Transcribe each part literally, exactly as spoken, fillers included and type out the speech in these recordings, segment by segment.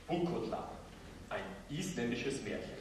Bukotla, ein isländisches Märchen.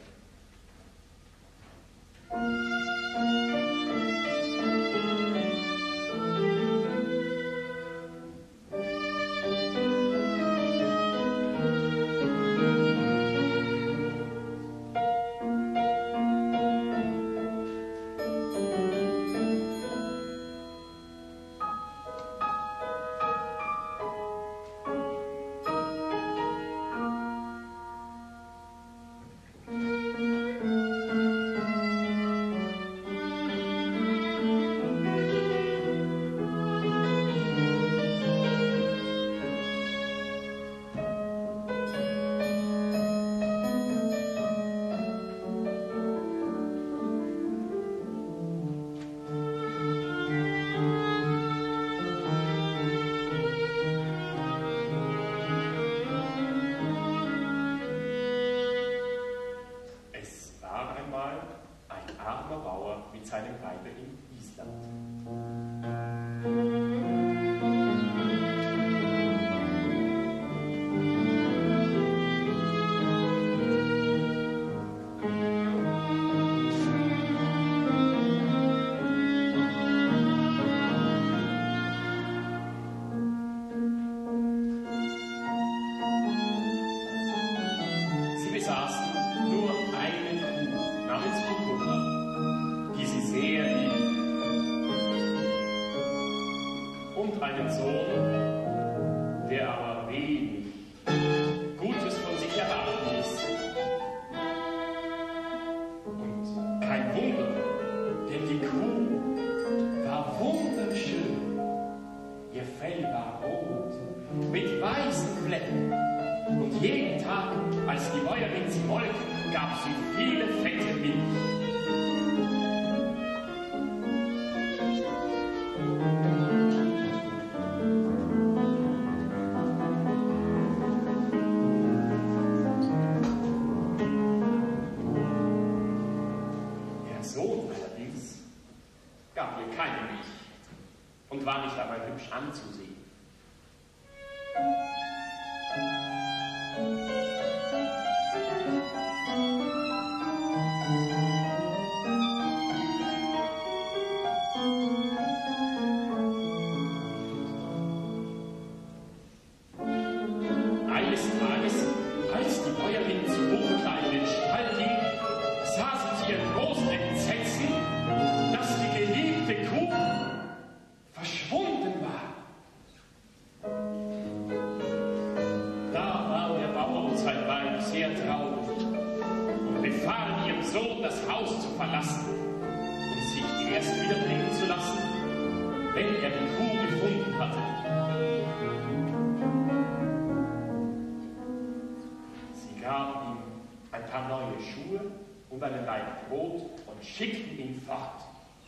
Anzusehen. Eines Tages, als die Bäuerin zu Bukotla in den Stall ging, sah sie zu ihrem großen Entsetzen, dass die geliebte Kuh verschwunden war. Da war der Bauer und sein Weib sehr traurig und befahl ihrem Sohn, das Haus zu verlassen und sich erst wieder bringen zu lassen, wenn er die Kuh gefunden hatte. Sie gaben ihm ein paar neue Schuhe und einen Laib Brot und schickten ihn fort.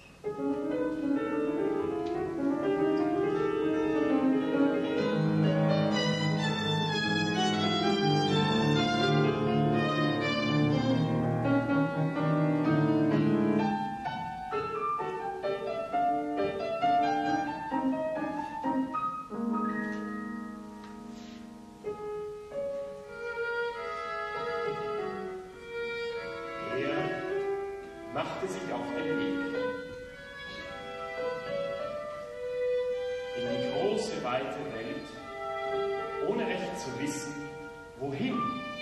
Machte sich auf den Weg in die große, weite Welt, ohne recht zu wissen, wohin.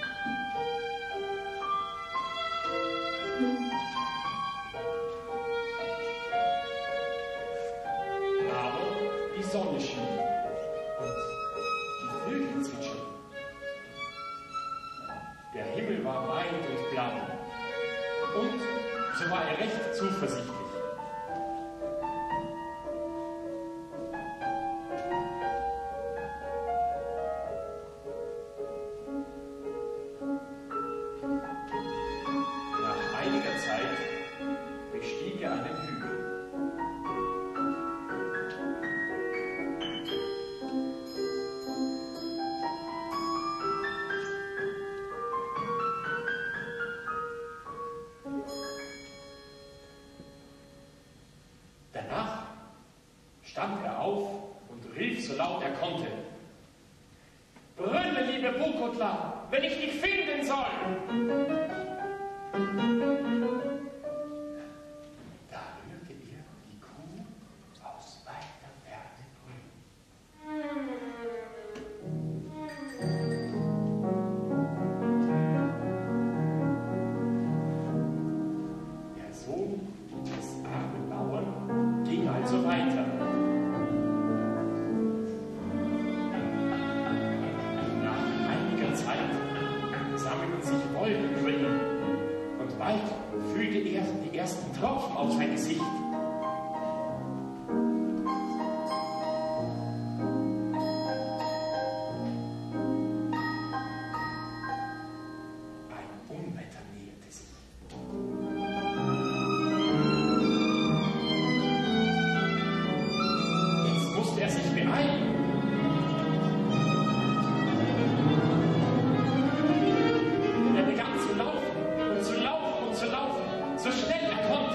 Aber die Sonne schien und die Vögel zwitscherten. Der Himmel war weit und blau und so war er recht zuversichtlich. Nach einiger Zeit bestieg er einen Hügel. Bukotla, wenn ich dich finden soll? Da hörte er die Kuh aus weiter Ferne brüllen. Der Sohn des armen Bauern ging also weiter. Sammelten sich Wolken über ihn, und bald fühlte er die ersten Tropfen auf sein Gesicht. Ein Unwetter näherte sich. Jetzt musste er sich beeilen. So schnell er konnte.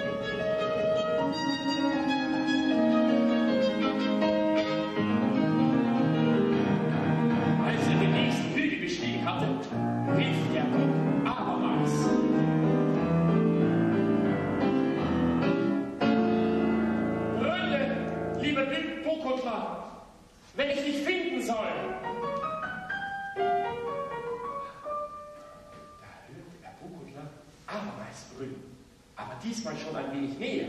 Als er den nächsten Hügel bestiegen hatte, rief der Bub abermals. Brülle, lieber Bukotla, wenn ich dich finden soll. Abermals brüllen, aber diesmal schon ein wenig näher.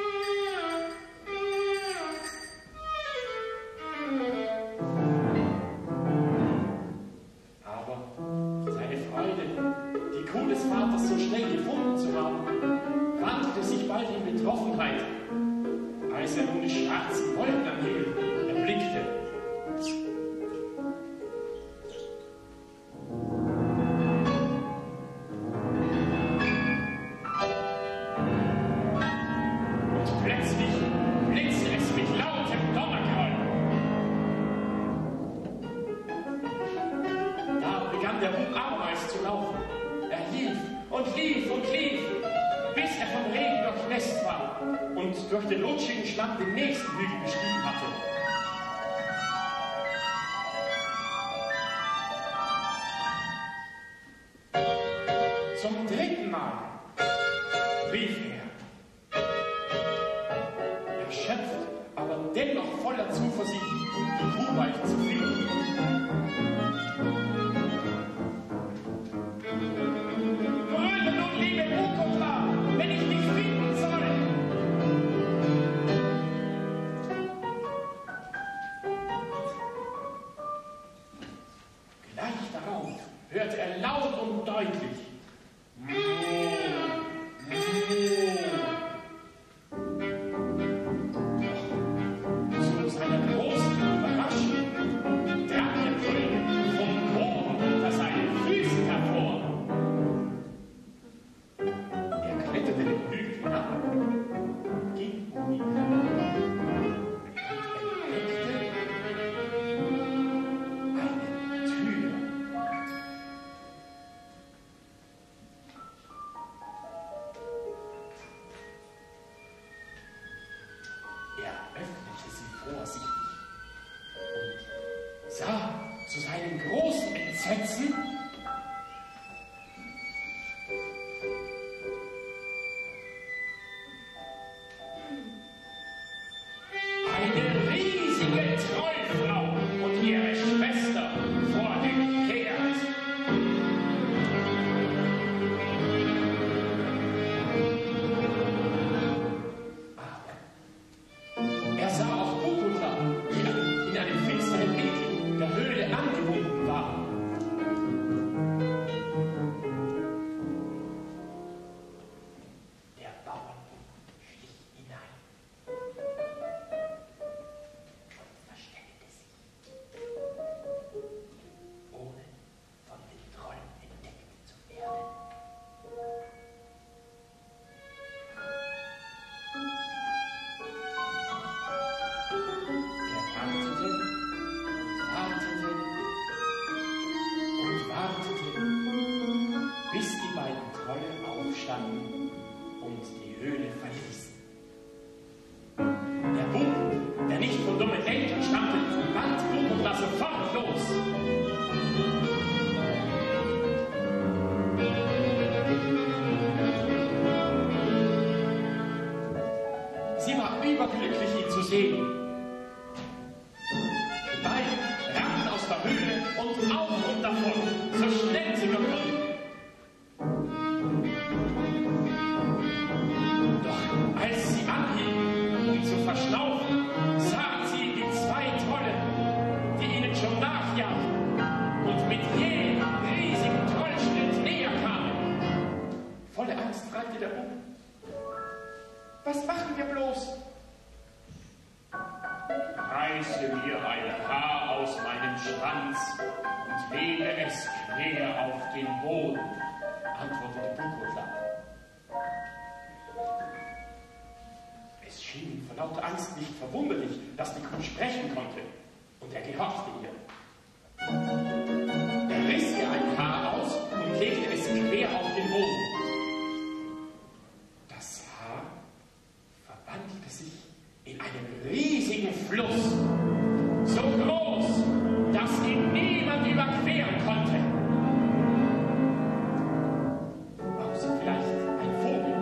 Aber seine Freude, die Kuh des Vaters so schnell gefunden zu haben, wandelte sich bald in Betroffenheit, als er nun die schwarzen Wolken am Himmel erblickte. Der Bub abermals zu laufen. Er lief und lief und lief, bis er vom Regen durchnässt war und durch den rutschigen Schlamm den nächsten Hügel bestiegen hatte. Zum dritten Mal rief er. Erschöpft, aber dennoch voller Zuversicht, die Kuh bald zu finden. Hörte er laut und deutlich. Zu seiner großen Überraschung drang der König vom Boden unter seinen Füßen hervor. Er kletterte den Hügel hinab, ging um ihn herum und entdeckte eine Tür. Er öffnete sie vorsichtig und sah zu seinem großen Entsetzen eine riesige Trollfrau und ihre Schwester vor dem Herd. Er sah auch Bukotla, die in einem finsteren Winkel der Höhle angebunden war. Schwanz und lege es quer auf den Boden, antwortete Buchhutler. Es schien ihm vor lauter Angst nicht verwunderlich, dass die Kuh sprechen konnte, und er gehorchte ihr. Er riss ihr ein Haar aus und legte es quer auf den Boden. Das Haar verwandelte sich in einen riesigen Fluss, so groß, dass ihn niemand überqueren konnte. Außer vielleicht ein Vogel.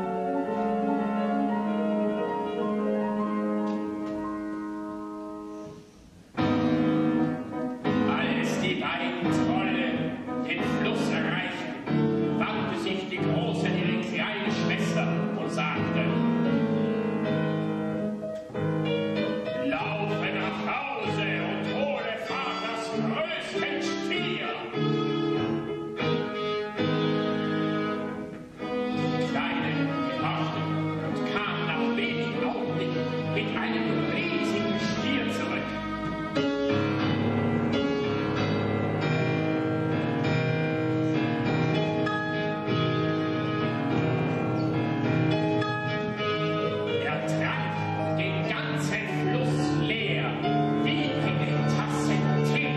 Als die beiden Trolle den Fluss erreichten, wandte sich die Große an ihre kleine Schwester und sagte: Laufe nach Hause und hole Vaters größten Stier. Die Kleine gehorchte und kam nach wenigen Augenblicken mit einem riesigen Stier zurück. Er trank den ganzen Fluss leer, wie eine Tasse Tee.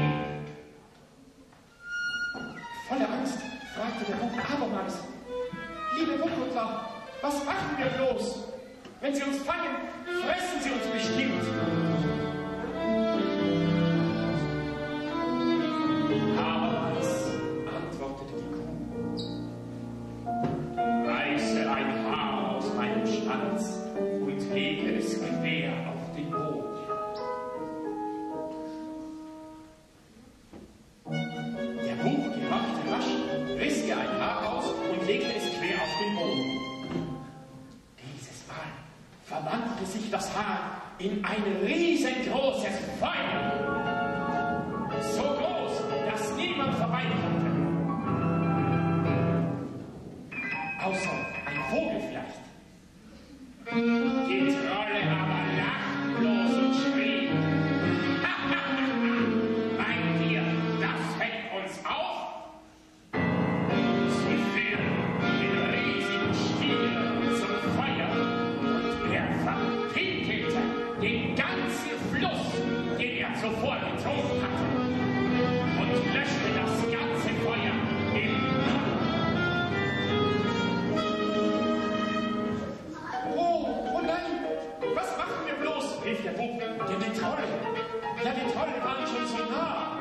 Voller Angst fragte der Bub abermals: Liebe Buchhutler, was machen wir bloß? Wenn Sie uns fangen, fressen Sie uns bestimmt. Abermals antwortete die Kuh: Reiße ein Haar aus meinem Schwanz und lege es quer auf den Boden. Der Bub gehorchte rasch, riss ihr ein Haar aus und legte es quer auf den Boden. Dieses Mal verwandelte sich das Haar in ein riesengroßes Feuer, so groß, dass niemand vorbei konnte. Außer ein Vogel vielleicht. Die Trolle aber lachten bloß und schrien: Meint ihr, das hält uns auf? Sie führten den riesigen Stier zum Feuer und er verpinkelte den ganzen Fluss, den er zuvor getrunken hatte, und löschte das ganze Feuer im Brand. Oh, oh nein, was machen wir bloß? Rief der Bub, denn die Trolle, ja die Trolle waren schon so nah.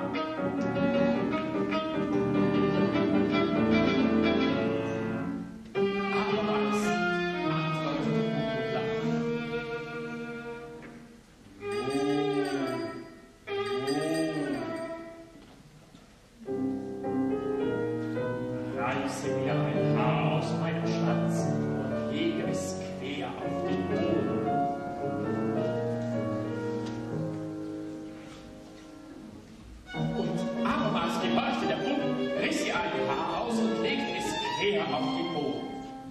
Abermals antwortete Buchhutler: Oh, reiße mir ein Haar aus meinem Schwanz und lege es quer auf den Boden. Und abermals gehorchte der Bub, riss ihr ein Haar aus und legte es quer auf den Boden.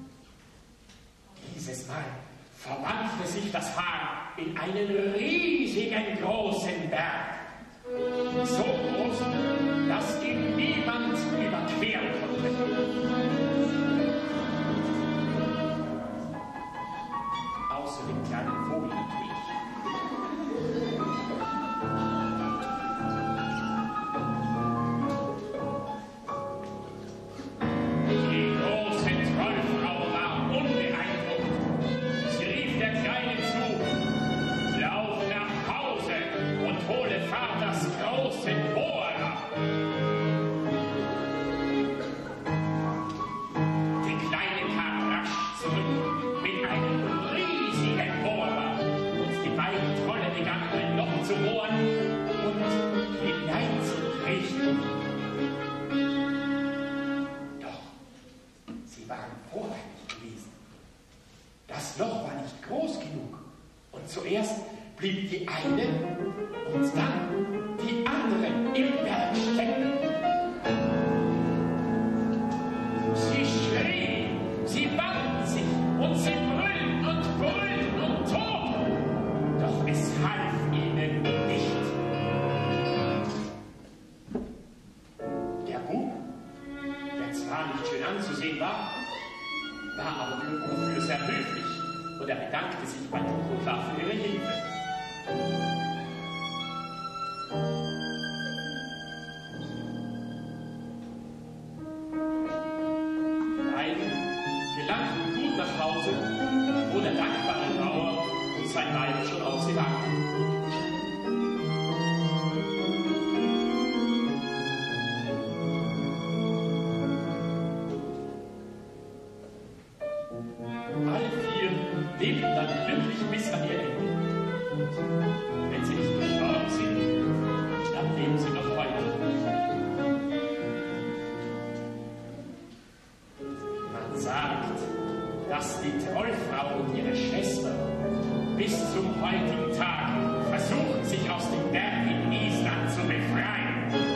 Dieses Mal verwandelte sich das Haar in einen riesigen großen Berg, so groß, dass ihn niemand überqueren konnte. Außer dem kleinen Vogel natürlich. Die große Trollfrau war unbeeindruckt. Sie rief der Kleinen zu: Lauf nach Hause und hole Vaters großen Bohrer. sehen war, war aber dafür sehr höflich und er bedankte sich bei Dunkla für ihre Hilfe. Beide gelangten gut nach Hause, wo der dankbare Bauer und sein Weib schon auf sie warten. Lebten dann glücklich bis an ihr Ende. Wenn sie nicht gestorben sind, dann leben sie noch heute. Man sagt, dass die Trollfrau und ihre Schwester bis zum heutigen Tag versuchen, sich aus dem Berg in Island zu befreien.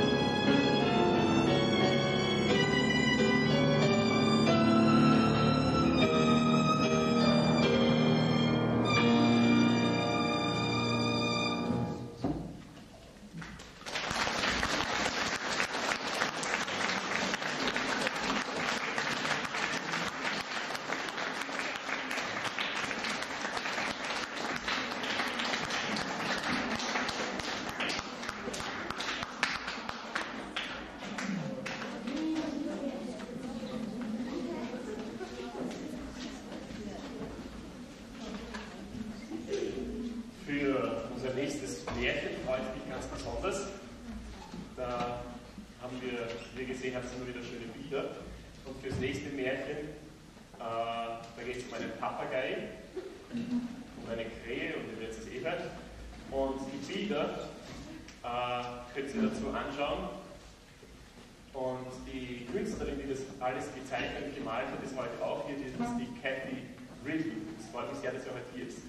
Alles gezeichnet und gemalt hat, ist heute auch hier, das ist die Kathy Ridley. Es freut mich sehr, dass sie heute hier ist.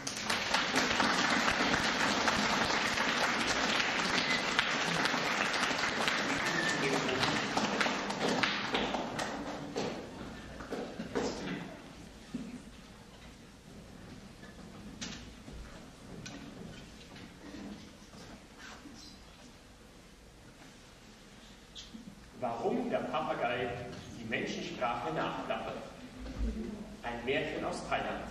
Warum der Papagei die Menschensprache nachplappert. Ein Märchen aus Thailand.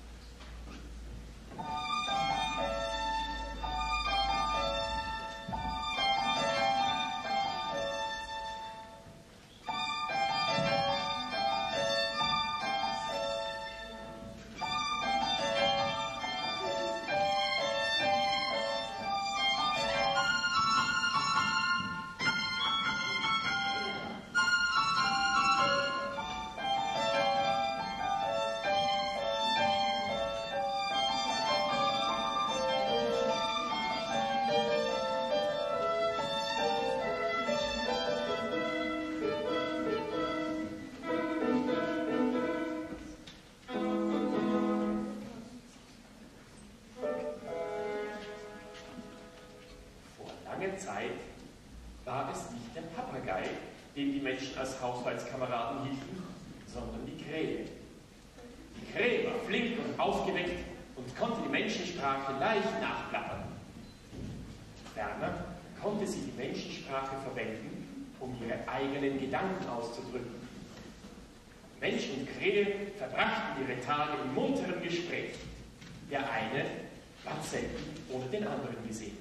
Zeit war es nicht der Papagei, den die Menschen als Haushaltskameraden hielten, sondern die Krähe. Die Krähe war flink und aufgeweckt und konnte die Menschensprache leicht nachplappern. Ferner konnte sie die Menschensprache verwenden, um ihre eigenen Gedanken auszudrücken. Mensch und Krähe verbrachten ihre Tage im munteren Gespräch. Der eine war selten ohne den anderen gesehen.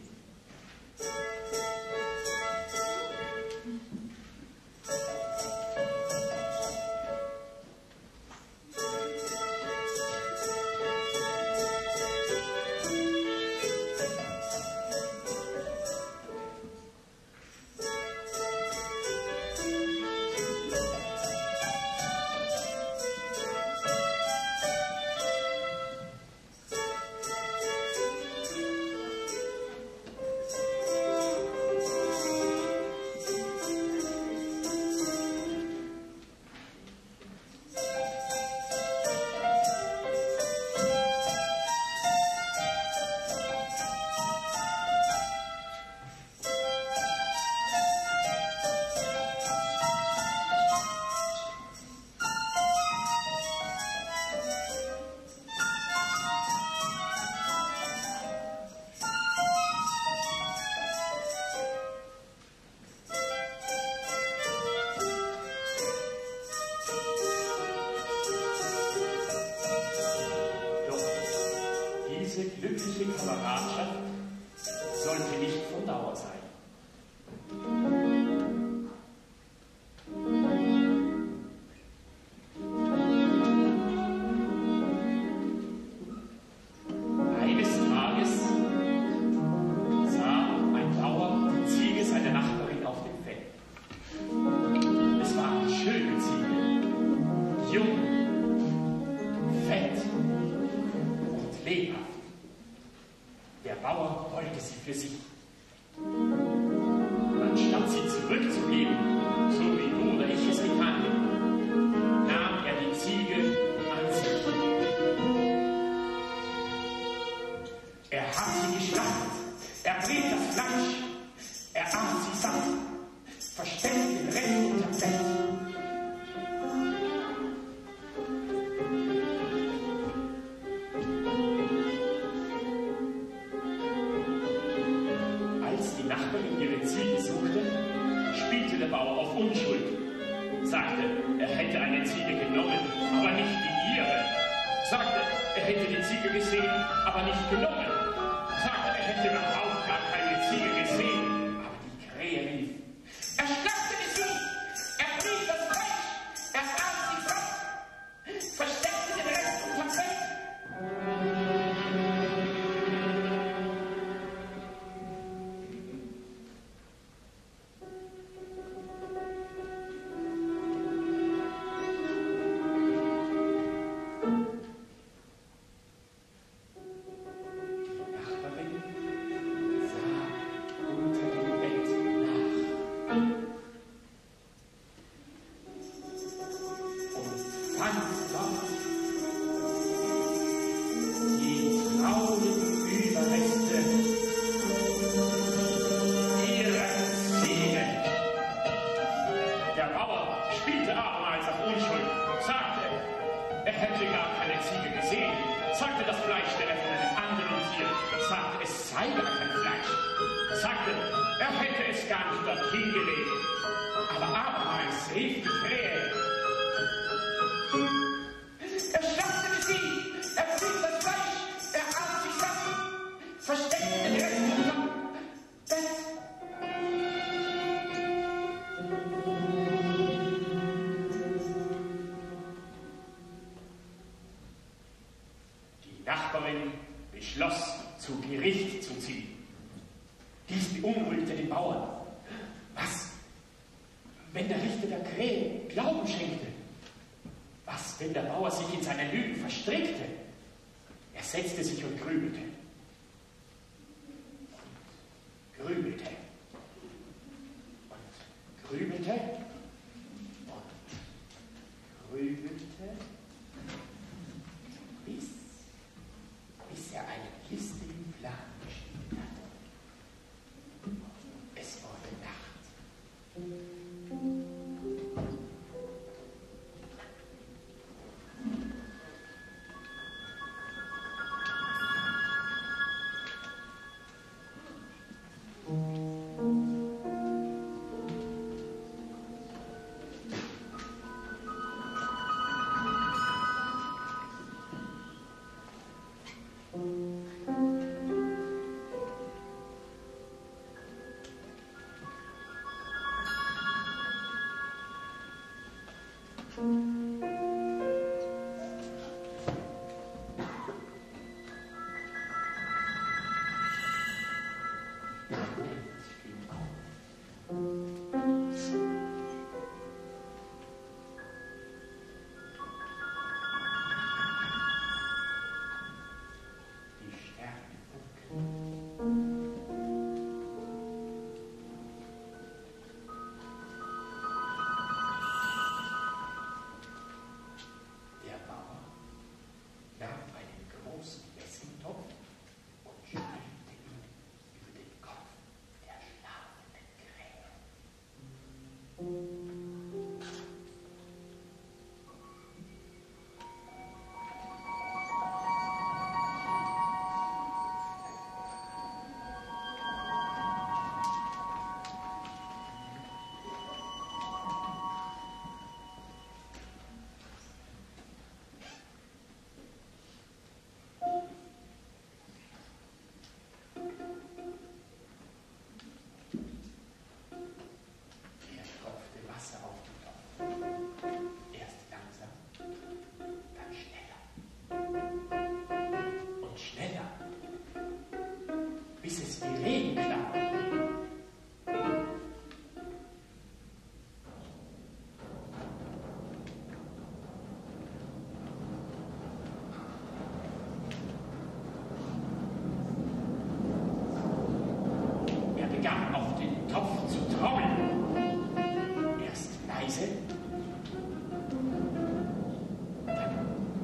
glückliche Kameradschaft sollte nicht von Dauer sein.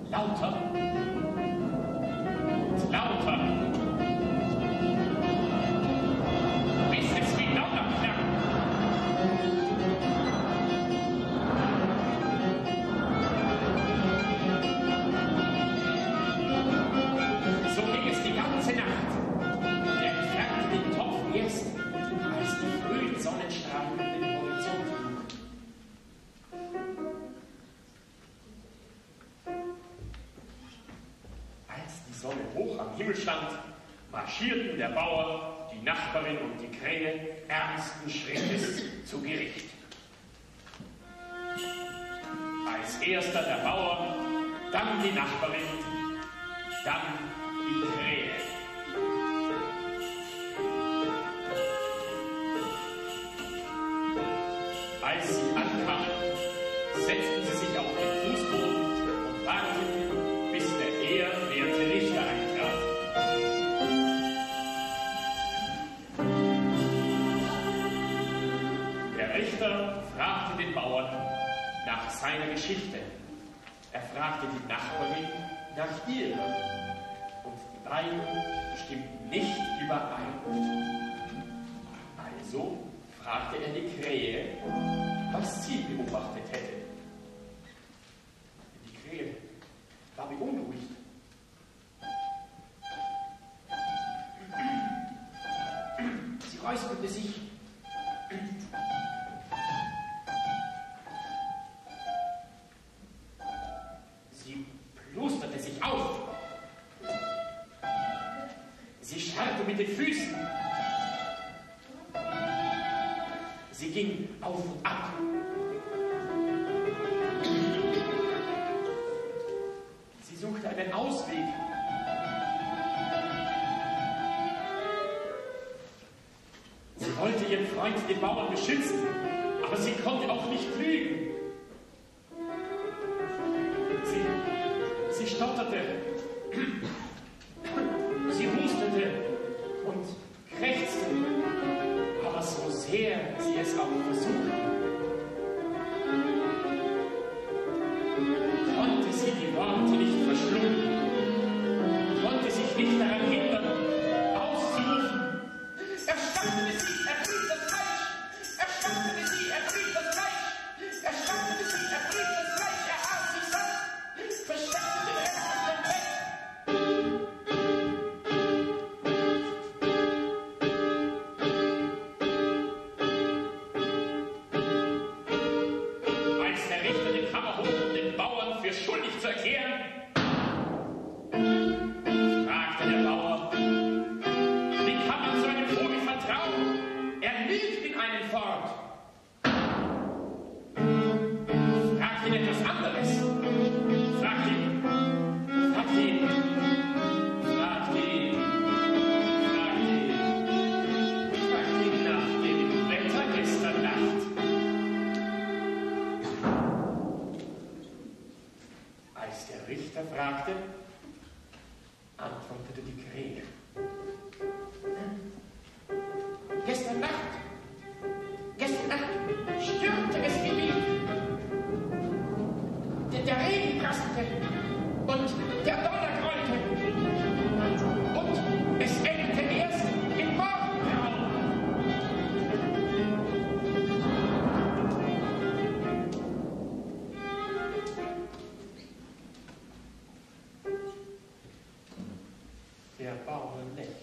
lauter und lauter, bis es wie Donner klang. So ging es die ganze Nacht. Er entfernte den Topf erst, als die frühen Sonnenstrahlen den Horizont trugen. Als die Sonne hoch am Himmel stand, marschierten der Bauer, die Nachbarin und die Krähe ernsten Schrittes zu Gericht. Als erster der Bauer, dann die Nachbarin, dann die Krähe. Als sie ankamen, setzten sie sich auf den Fußboden und warteten, bis der ehrwerte Richter eintrat. Der Richter fragte den Bauern nach seiner Geschichte. Er fragte die Nachbarin nach ihrer. Und die beiden stimmten nicht überein. Also fragte er die Krähe, was sie beobachtet hätte. Die Krähe war beunruhigt. Sie räusperte sich. Sie plusterte sich auf. Sie scharrte mit den Füßen. Sie ging auf und ab. Sie suchte einen Ausweg. Sie wollte ihren Freund, den Bauern, beschützen, aber sie konnte auch nicht lügen. Sie, sie stotterte. Sie hustete und krächzte. Aber so sehr sie es auch versuchte, konnte sie die Worte nicht verschlucken, konnte sich nicht daran hindern, auszurufen. Erstattete sie, er bricht das Fleisch! Erstattete sie, er bricht das Fleisch! Erstattete sie, er bricht das Fleisch! Er aß sich satt, versteckte den Rest unter dem Bett. Schuldig zu erklären, fragte der Bauer, wie kann man so einem Vogel vertrauen? Er lügt in einen fort. Fragt ihn etwas anderes. Fragt ihn, fragt ihn, fragt ihn, fragt ihn, fragt ihn nach dem Wetter gestern Nacht. Als der Richter fragte, antwortete die Krähe. Gestern Nacht, gestern Nacht stürmte es wie wild. Der, der Regen prasselte und der Donner grollte. Und es endete erst im Morgengrauen. Der Bauer lächelte.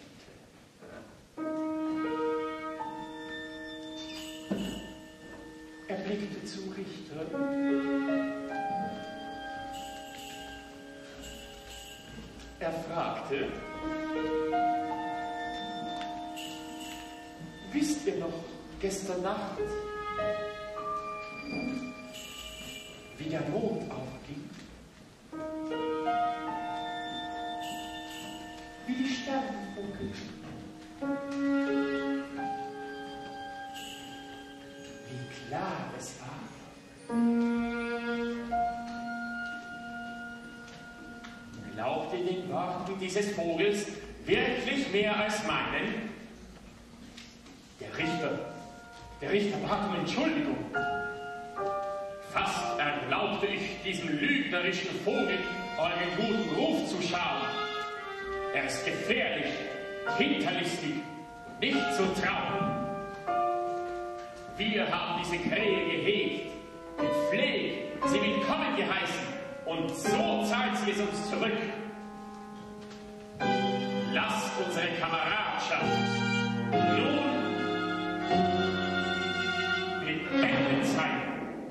Er blickte zum Richter. Er fragte, wisst ihr noch gestern Nacht, wie der Mond aufging? Wie die Sterne funkelten. Wie klar es war. Glaubt ihr den Worten dieses Vogels wirklich mehr als meinen? Der Richter, der Richter bat um Entschuldigung. Fast erlaubte ich diesem lügnerischen Vogel, euren guten Ruf zu schauen. Er ist gefährlich, hinterlistig, nicht zu trauen. Wir haben diese Krähe gehegt, gepflegt, sie willkommen geheißen, und so zahlt sie es uns zurück. Lasst unsere Kameradschaft nun beendet sein.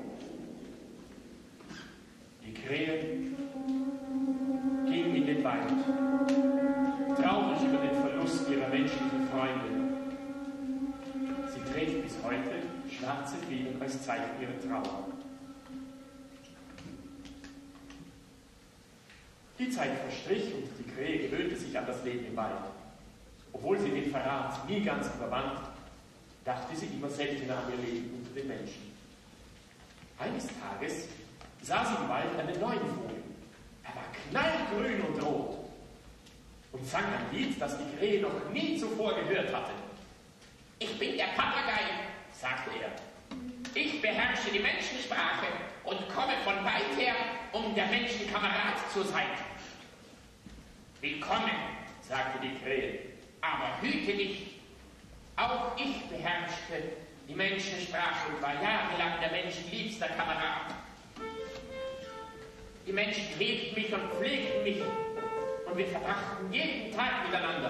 Die Krähe ging in den Wald, traurig über den Verlust ihrer menschlichen Freunde. Sie trägt bis heute schwarze Federn als Zeichen ihrer Trauer. Die Zeit verstrich und die Krähe gewöhnte sich an das Leben im Wald. Obwohl sie den Verrat nie ganz überwand, dachte sie immer seltener an ihr Leben unter den Menschen. Eines Tages sah sie im Wald einen neuen Vogel. Er war knallgrün und rot und sang ein Lied, das die Krähe noch nie zuvor gehört hatte. Ich bin der Papagei, sagte er. Ich beherrsche die Menschensprache und komme von weit her, um der Menschen Kamerad zu sein. Willkommen, sagte die Krähe, aber hüte dich. Auch ich beherrschte die Menschensprache und war jahrelang der Menschen liebster Kamerad. Die Menschen hegten mich und pflegten mich und wir verbrachten jeden Tag miteinander.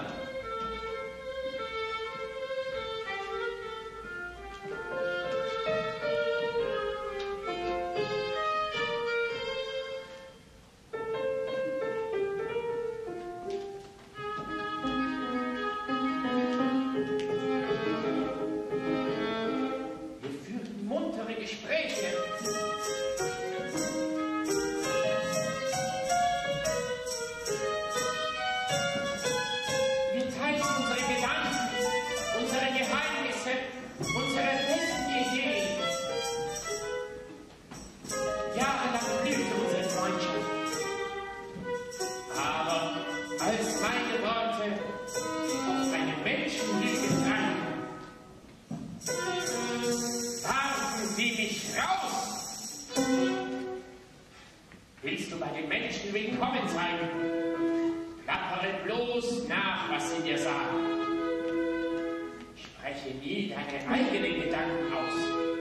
Willst du bei den Menschen willkommen sein? Klappere bloß nach, was sie dir sagen. Spreche nie deine eigenen Gedanken aus.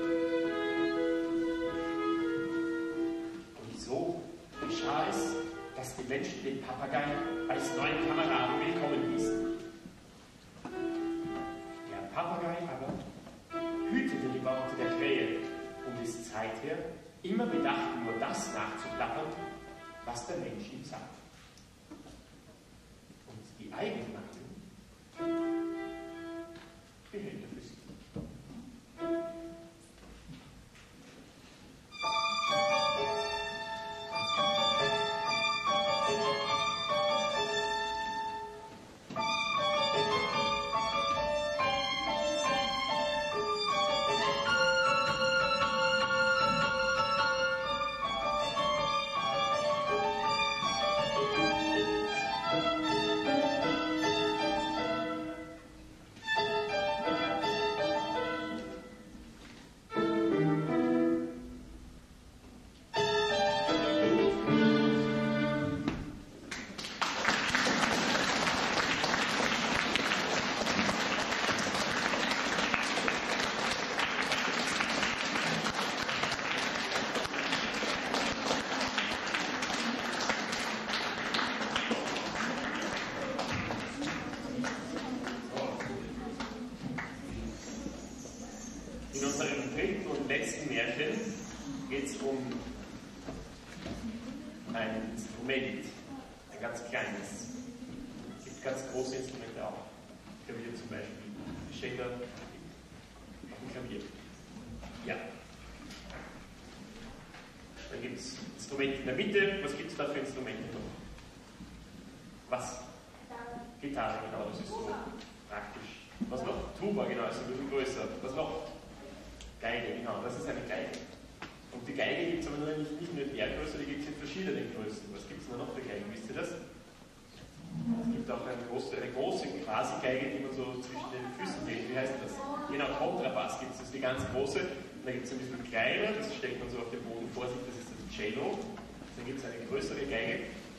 Und so geschah es, dass die Menschen den Papagei als neuen Kameraden willkommen hießen. Der Papagei aber hütete die Worte der Krähe und ist seither immer bedacht, nur das nachzuplappern, was der Mensch ihm sagt. Und die eigene Meinung behält er für sich. In unserem dritten und letzten Märchen geht es um ein Instrument, ein ganz kleines. Es gibt ganz große Instrumente auch. Klavier zum Beispiel. Schenker auf dem Klavier. Ja. Dann gibt es Instrumente in der Mitte. Was gibt es da für Instrumente noch? Was? Gitarre, genau, das ist so praktisch. Was noch? Tuba, genau, ist ein bisschen größer. Was noch? Geige, genau, das ist eine Geige. Und die Geige gibt es aber nicht, nicht nur in der Größe, die gibt es in verschiedenen Größen. Was gibt es denn noch für Geigen? Wisst ihr das? Es gibt auch eine große, eine große Quasi-Geige, die man so zwischen den Füßen hält. Wie heißt das? Genau, Kontrabass gibt es, das ist die ganz große. Und da gibt es ein bisschen kleiner, das stellt man so auf den Boden vor sich, das ist das Cello. Dann gibt es eine größere Geige,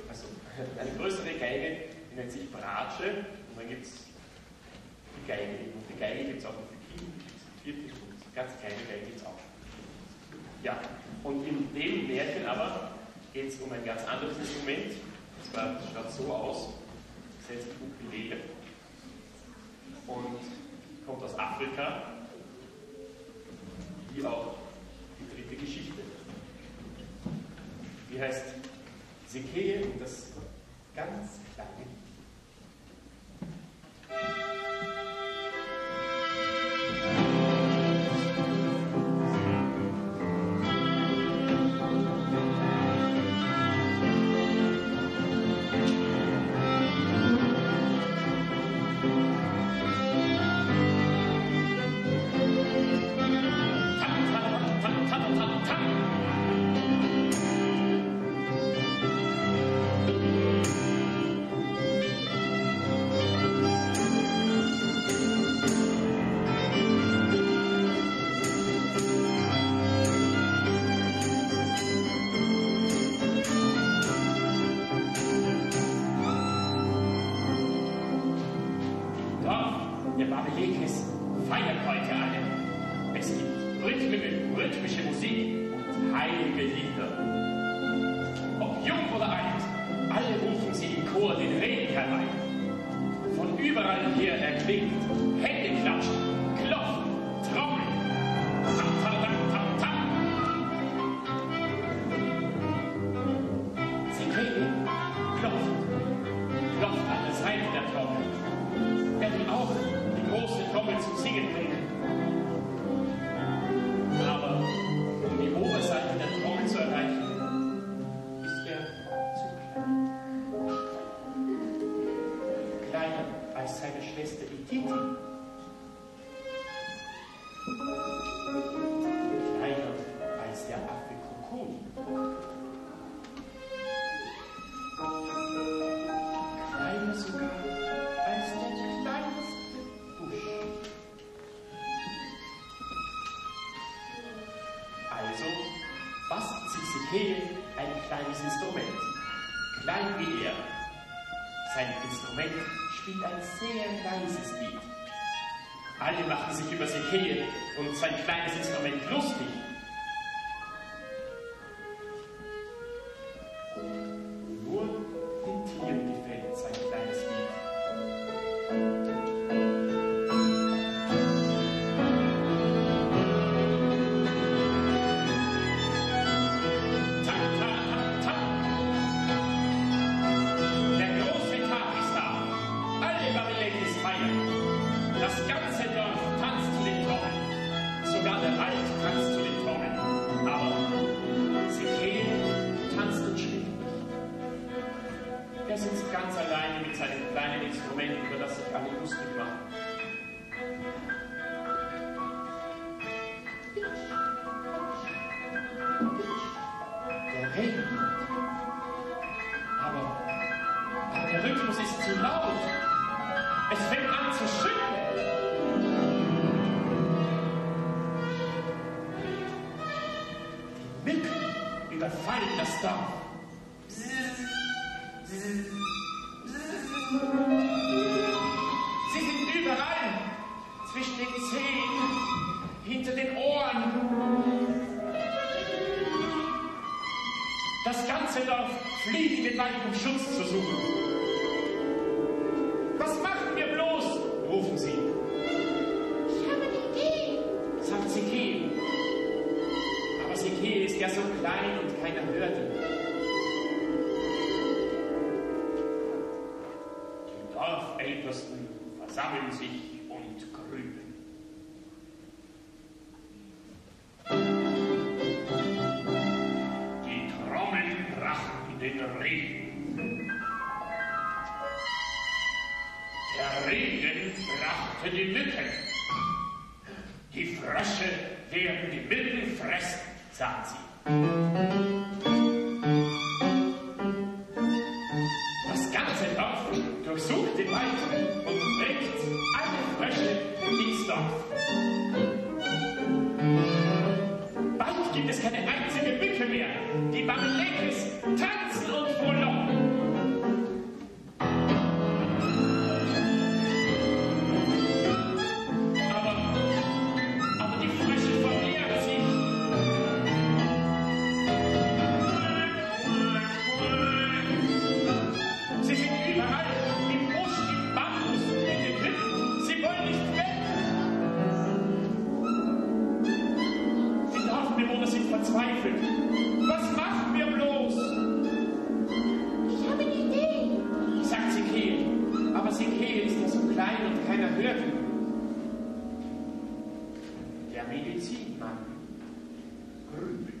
also eine größere Geige, die nennt sich Bratsche, und dann gibt es die Geige. Und die Geige gibt es auch für Kinder, die gibt es für Viertel, und ganz kleine Geige gibt es auch. Ja, und in dem Märchen aber geht es um ein ganz anderes Instrument. Das schaut so aus, das nennt sich Ukulele und kommt aus Afrika, wie auch die dritte Geschichte. Die heißt Sekeye und das ganz kleine Lied. Ein kleines Instrument, klein wie er. Sein Instrument spielt ein sehr leises Lied. Alle machen sich über Sekeye und sein kleines Instrument lustig. Nur den Tieren gefällt sein kleines Lied. Ganz alleine mit seinem kleinen Instrument, über das sich alle lustig machen. Der Regen. Aber, aber der Rhythmus ist zu laut. Es fängt an zu schütteln. Die Mücken überfallen das Dorf. Sie sind überall, zwischen den Zähnen, hinter den Ohren. Das ganze Dorf flieht in den Wald, um Schutz zu suchen. Was machen wir bloß? Rufen sie. Ich habe eine Idee, sagt Sekeye. Aber Sekeye ist ja so klein und keiner hört ihn. Dorfältesten versammeln sich und grübeln. Die Trommeln brachen in den Regen. Der Regen brachte die Mücken. Die Frösche werden die Mücken fressen, sagen sie. Das ganze Dorf durchsucht den Wald und bringt alle Frösche ins Dorf. Bald gibt es keine einzige Mücke mehr. Die Barilekes tanzen und frohlocken. verzweifelt. Was machen wir bloß? Ich habe eine Idee, Sagt Sekee. Aber Sekee ist ja so klein und keiner hört ihn. Der Medizinmann grübelt.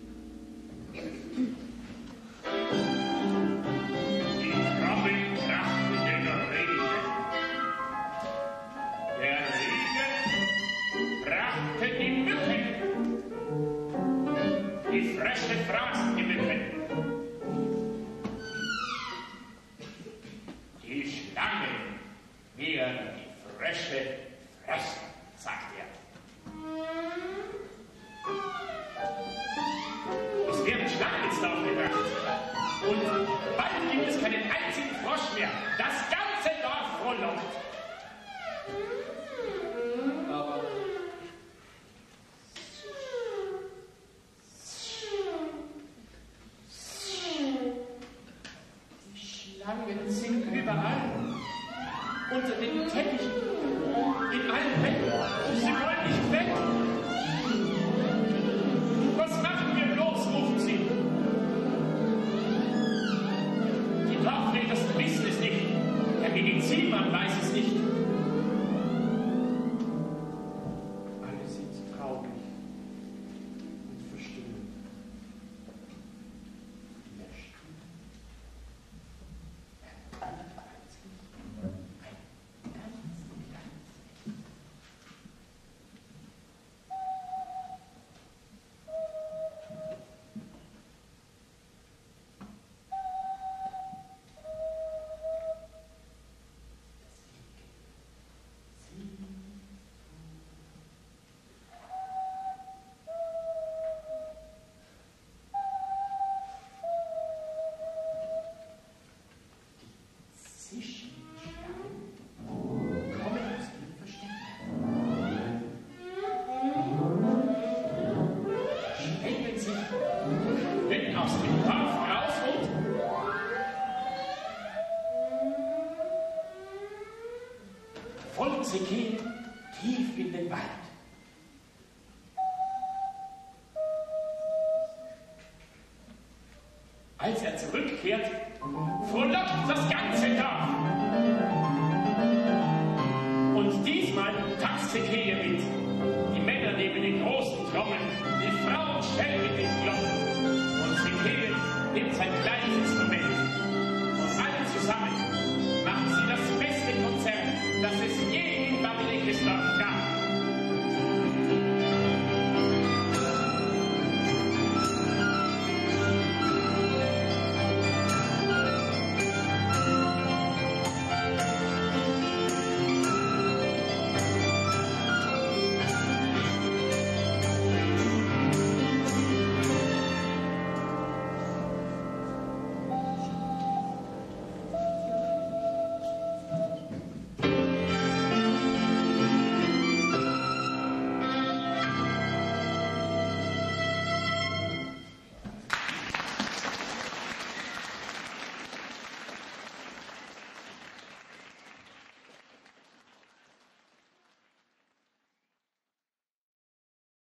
Die Trommeln krachten den Regen. Der Regen brachte die Mücken. Die Frösche fraßen die Mücken. Die Schlangen werden die Frösche fressen, sagt er. Es werden Schlangen ins Dorf gebracht. Und bald gibt es keinen einzigen Frosch mehr. Das ganze Dorf frohlockt. Aber die Schlangen sind überall. Unter den Teppichen. In allen Betten. Sie wollen nicht weg. Was machen wir bloß, rufen sie. Die Dorfältesten wissen es nicht. Der Medizinmann weiß es nicht. Alle sind traurig und verstimmt. In der Stille. Sie gehen tief in den Wald. Als er zurückkehrt, frohlockt das ganze Dorf. Und diesmal tanzt Sekee mit. Die Männer nehmen die großen Trommeln, die Frauen schnell mit den Glocken. Und Sekee nimmt sein kleines Instrument.